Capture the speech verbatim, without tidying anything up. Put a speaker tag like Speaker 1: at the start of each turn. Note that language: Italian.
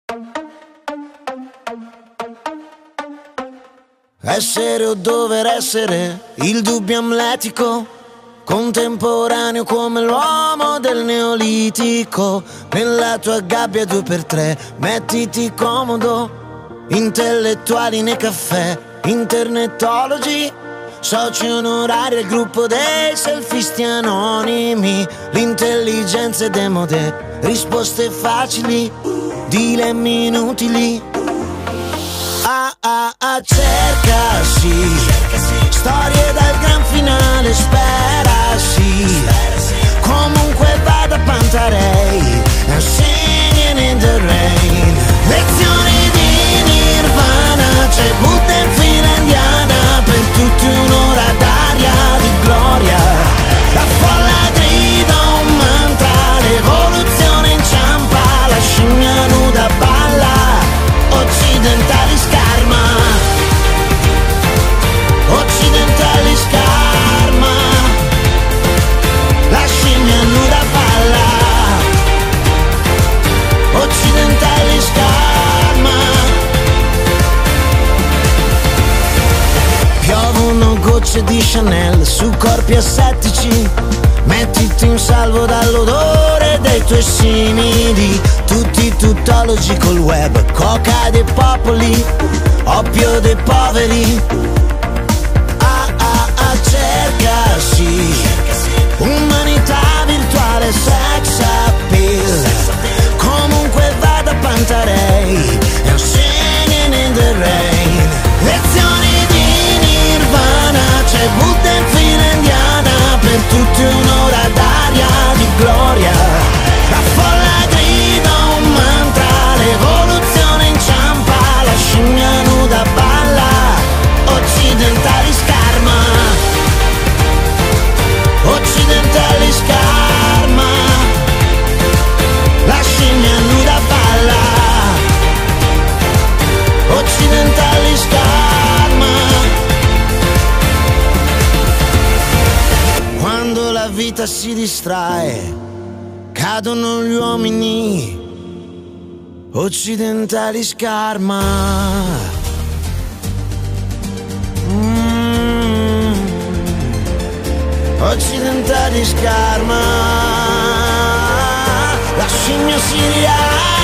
Speaker 1: Essere o dover essere, il dubbio amletico, contemporaneo come l'uomo del neolitico. Nella tua gabbia due per tre, mettiti comodo. Intellettuali nei caffè, internetologi, soci onorari al gruppo dei selfisti anonimi. L'intelligenza è demode, risposte facili, dilemmi inutili. Ah ah ah, cerca sì, storie dal gran finale, spera sì. Comunque vada Pantarei, I'm singing in the rain. Lezioni di Nirvana, c'è Buddha in fila indiana, per tutti un'ora d'aria di gloria. La folla grida un mantra, l'evoluzione inciampa, la scimmia nuda balla, occidentali scarma, occidentali scarma, la scimmia nuda balla, occidentali scarma. Piovono gocce di Chanel su corpi assettici, mettiti in salvo dall'odore dei tuoi simili. Tutti tuttologi col web, coca dei popoli, oppio dei poveri. Ah ah ah, cerca sì, umanità virtuale, sex appeal. Comunque vada Pantarei, I'm singing in the rain. Lezioni di Nirvana, c'è Buddha in fila indiana, per tutti un'ora d'aria di gloria. La folla grida un mantra, l'evoluzione inciampa, la scimmia nuda balla, occidentali scarma, occidentali scarma, la scimmia nuda balla, occidentali scarma. Quando la vita si distrae, cadono gli uomini, occidentali scarma. Mm. Occidentali scarma, la scimmia si rialza.